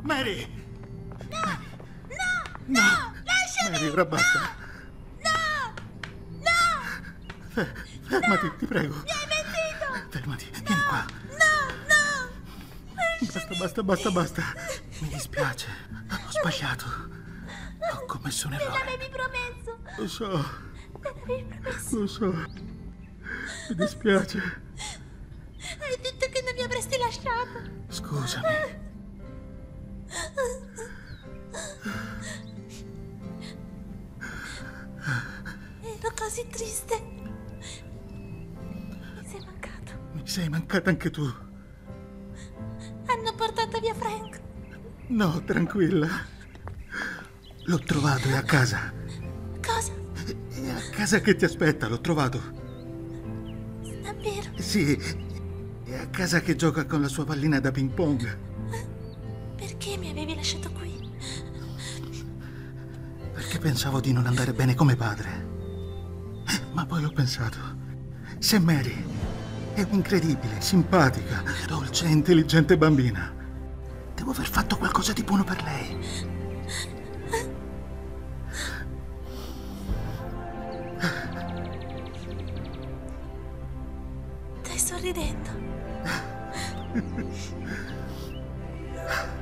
Mary! No! Lasciami! Mary, ora basta. No! Fermati, ti prego. Mi hai mentito! Fermati, vieni qua. No! Basta. Mi dispiace. Ho sbagliato. Ho commesso un Me errore. l'avevi promesso! Lo so, Me l'avevi promesso! lo so. Mi dispiace. Hai detto che non mi avresti lasciato! Scusami. Ero così triste! Mi sei mancato! Mi sei mancata anche tu. Hanno portato via Frank! No, tranquilla. L'ho trovato, è a casa. Cosa? È a casa che ti aspetta, l'ho trovato. Davvero? Sì, è a casa che gioca con la sua pallina da ping pong. Perché mi avevi lasciato qui? Perché pensavo di non andare bene come padre. Ma poi ho pensato, se Mary è un'incredibile, simpatica, dolce e intelligente bambina, devo aver fatto qualcosa di buono per lei. Stai sorridendo.